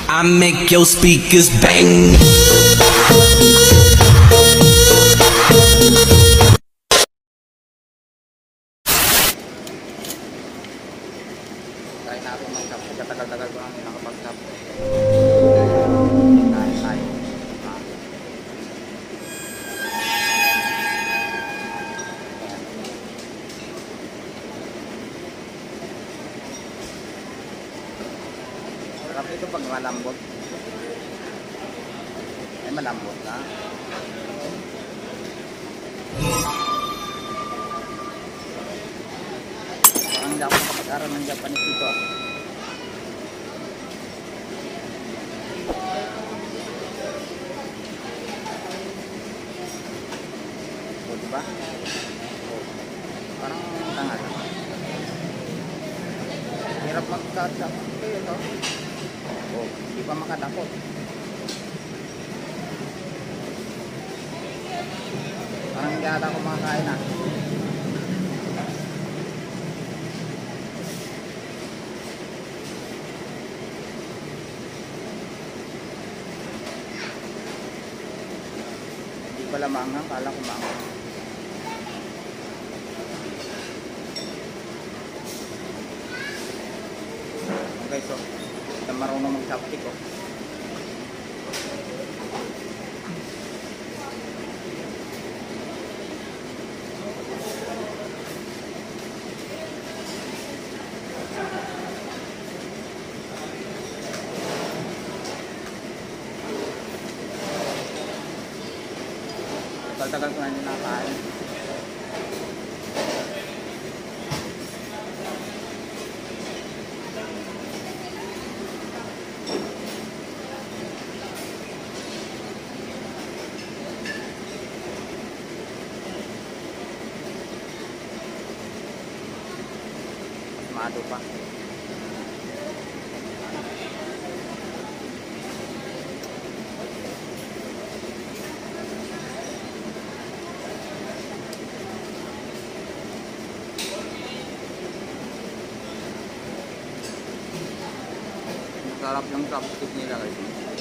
I make your speakers bang. Try natin mag-tap. Katagal-tagal ko namin nakapag-tap. Tayo. Sarap ito pag malambot. Ay, malambot na. Parang hindi ako makapag-aral ng Japanese dito. O, diba? O, parang tangal. Hirap magkadakot kayo to. O, di pa makadakot. Parang hindi ata ako makakain na. Hindi pala maanghang, kala ko maanghang. Okay, so hindi marunong mag-chopstick ko. Tagal-tagal ko na hindi nakakain. Mado pa. Sarap yung chopstick nila guys.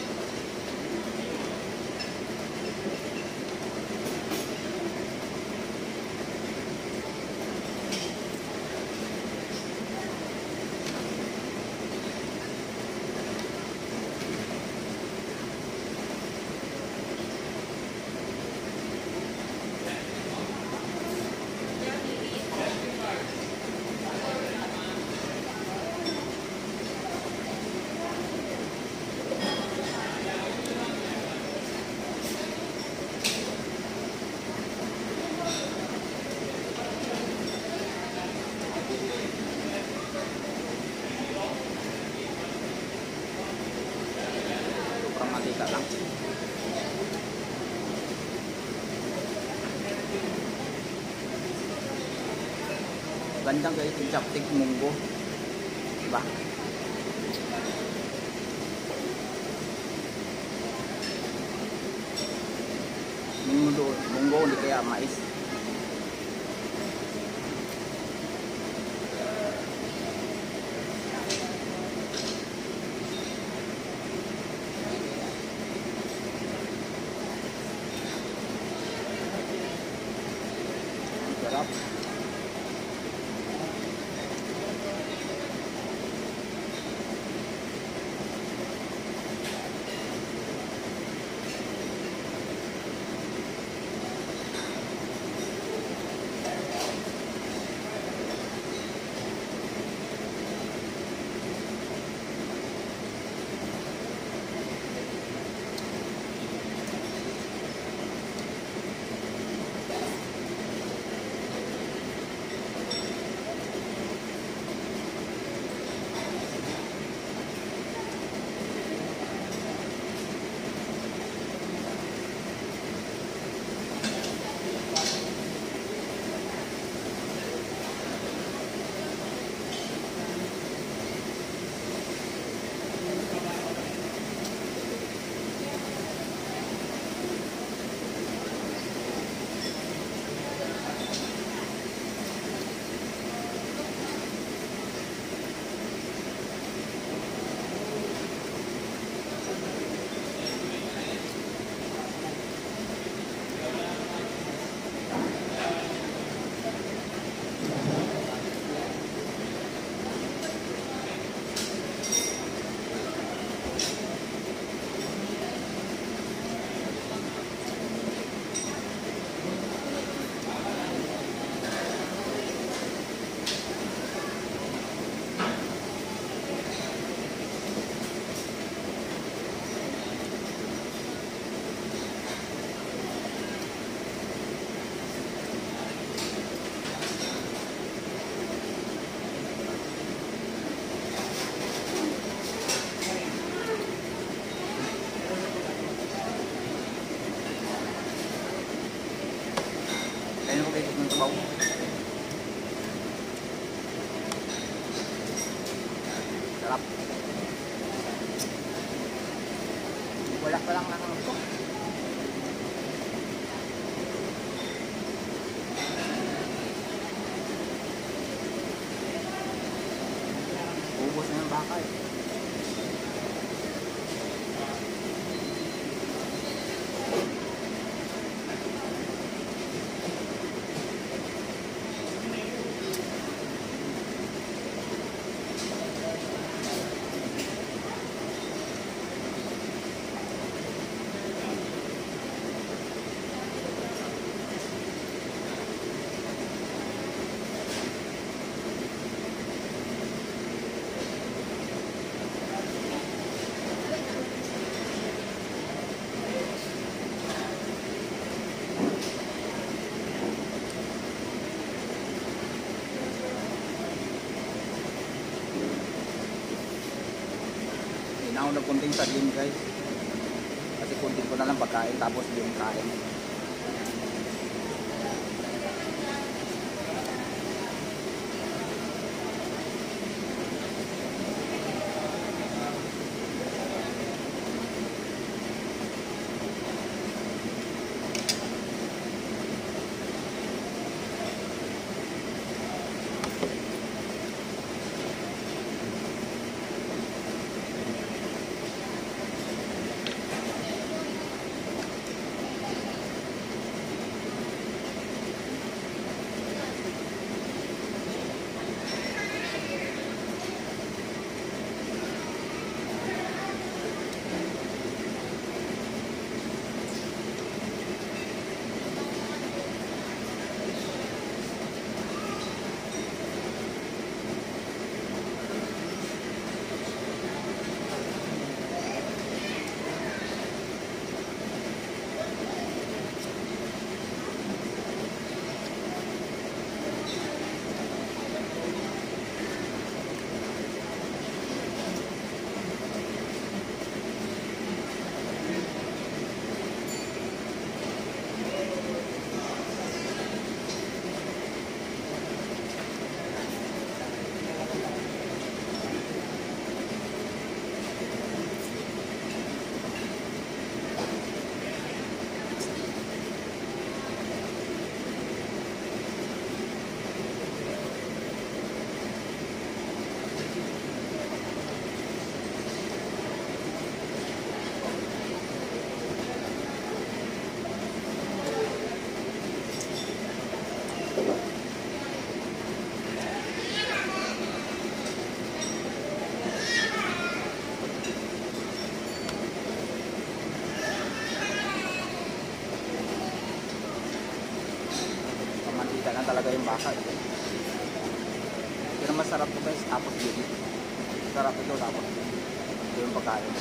Sobrang matika lang. Gandang guys yung chopstick munggo. Diba? Munggo, hindi kaya mais. Sarap. Lahat pa lang ng ito. Ubos na yung baka eh. Hindi na ako nagkunting sa gym guys. Kasi kunting ko na lang pagkain tapos yung kain. Pamantika na talaga yung baka. Pero masarap to guys, tapos yun. Sarap ito tapos yun. Ito yung pagkain.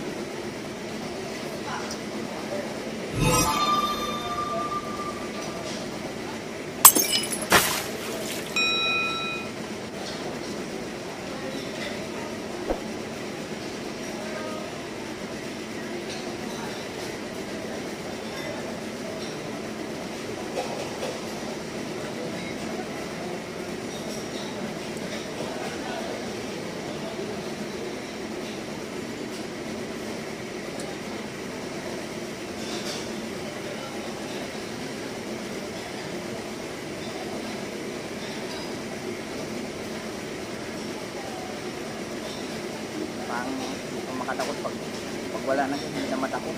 Hindi ko makatakot pag wala na, hindi na matakot.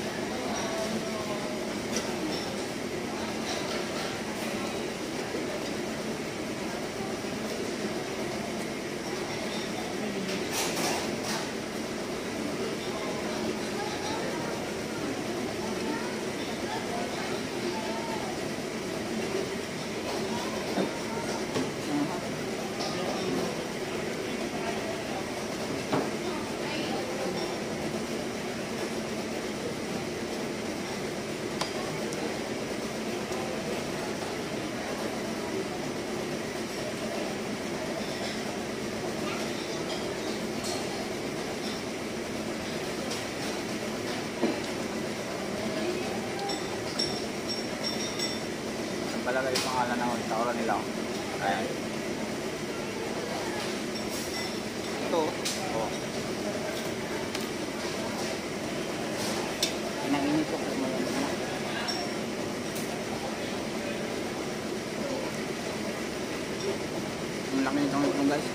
Palagay yung pangalan ng restaurant nila. Ayan. Ito. Oh. isang itlog guys.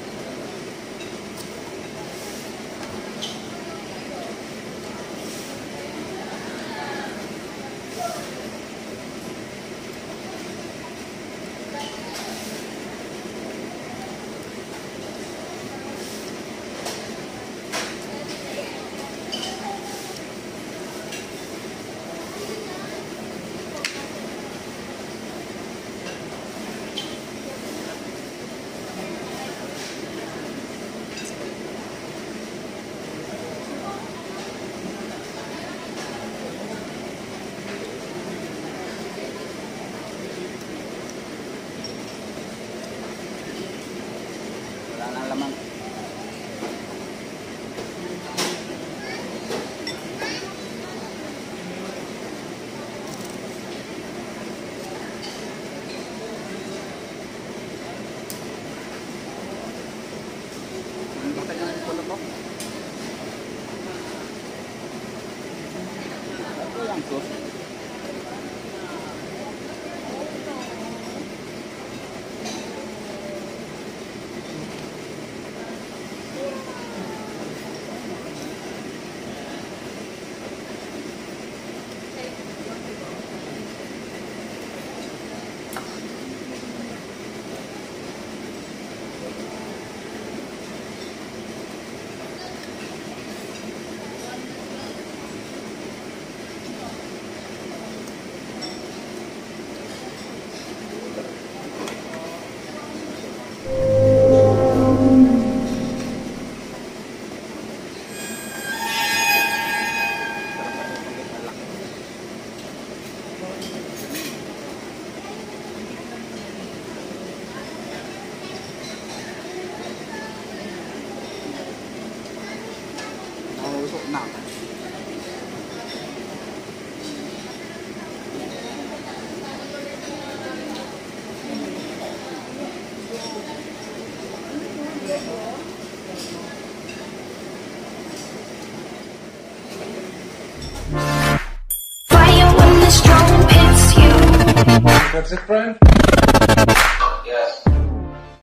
Wala nang laman. Ang bakit na ito ko? Ito lang sauce. Usok na. Fire when the storm hits you. That's it, friend?